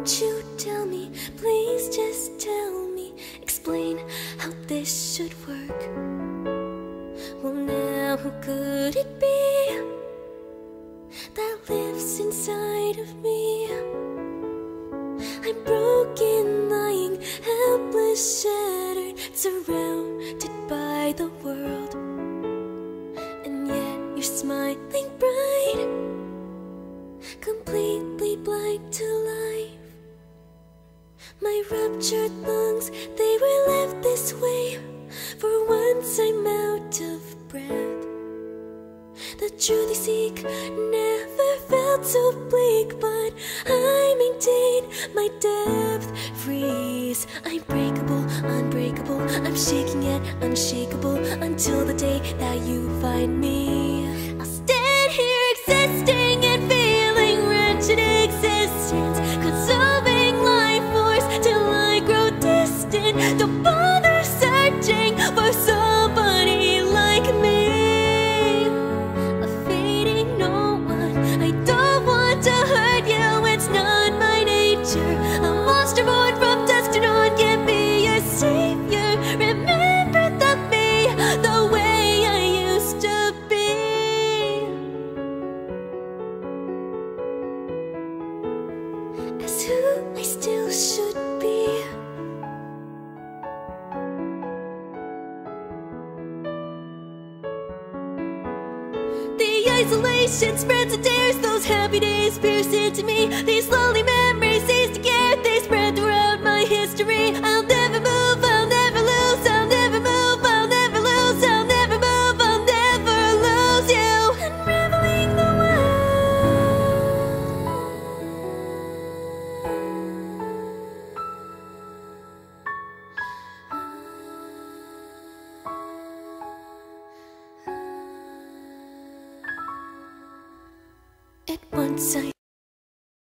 Won't you tell me, please just tell me, explain how this should work. Well now, who could it be that lives inside of me? I'm broken, lying, helpless, shattered, surrounded by the world. And yet you're smiling bright, completely blind to life. My ruptured lungs, they were left this way. For once I'm out of breath. The truth I seek never felt so bleak, but I maintain my depth. Freeze, I'm breakable, unbreakable, I'm shaking yet unshakable, until the day that you find me. I'll stand here existing and feeling wretched existence, consuming life force till I grow distant. Don't bother searching for somebody like me. A fading no one, I don't want to hurt you, it's not my nature. A monster born from dust and on, can't be your savior. Remember the me, the way I used to be. As who I still should be. The isolation spreads and tears, those happy days pierce into me. These lonely memories cease to care, they spread throughout my history. I'll never move, I'll never lose, I'll never move, I'll never lose, I'll never move, I'll never lose you. Unraveling the At once I